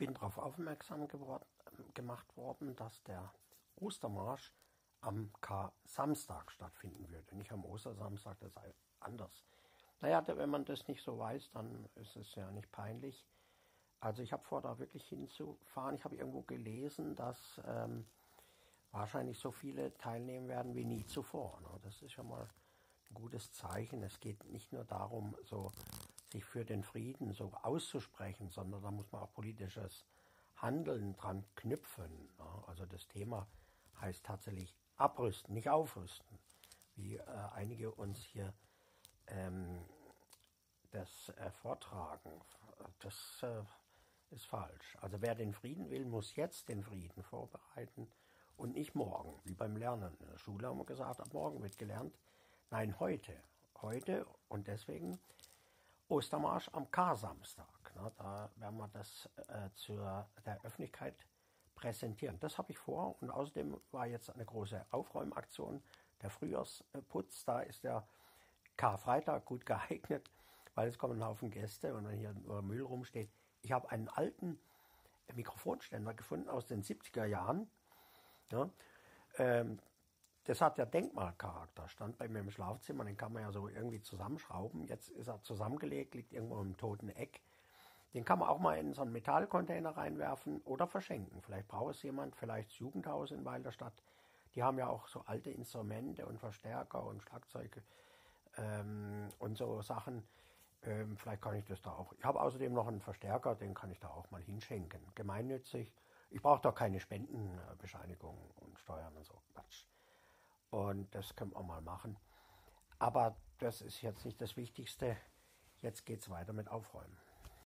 bin darauf aufmerksam gemacht worden, dass der Ostermarsch am Kar-Samstag stattfinden würde, nicht am Ostersamstag, das sei anders. Naja, wenn man das nicht so weiß, dann ist es ja nicht peinlich. Also ich habe vor, da wirklich hinzufahren. Ich habe irgendwo gelesen, dass wahrscheinlich so viele teilnehmen werden wie nie zuvor. Ne? Das ist schon mal ein gutes Zeichen. Es geht nicht nur darum, so sich für den Frieden so auszusprechen, sondern da muss man auch politisches Handeln dran knüpfen. Ne? Also das Thema heißt tatsächlich abrüsten, nicht aufrüsten, wie einige uns hier das vortragen. Das ist falsch. Also wer den Frieden will, muss jetzt den Frieden vorbereiten und nicht morgen, wie beim Lernen. In der Schule haben wir gesagt, ab morgen wird gelernt. Nein, heute. Heute und deswegen Ostermarsch am Kar-Samstag. Da werden wir das der Öffentlichkeit präsentieren. Das habe ich vor und außerdem war jetzt eine große Aufräumaktion, der Frühjahrsputz. Da ist der Karfreitag gut geeignet, weil es kommen ein Haufen Gäste und wenn hier nur Müll rumsteht. Ich habe einen alten Mikrofonständer gefunden aus den 70er Jahren. Ja, das hat ja Denkmalcharakter, stand bei mir im Schlafzimmer, den kann man ja so irgendwie zusammenschrauben. Jetzt ist er zusammengelegt, liegt irgendwo im toten Eck. Den kann man auch mal in so einen Metallcontainer reinwerfen oder verschenken. Vielleicht braucht es jemand, vielleicht das Jugendhaus in Weilerstadt. Die haben ja auch so alte Instrumente und Verstärker und Schlagzeuge und so Sachen. Vielleicht kann ich das da auch. Ich habe außerdem noch einen Verstärker, den kann ich da auch mal hinschenken. Gemeinnützig. Ich brauche da keine Spendenbescheinigung und Steuern und so Quatsch. Und das können wir mal machen. Aber das ist jetzt nicht das Wichtigste. Jetzt geht es weiter mit Aufräumen.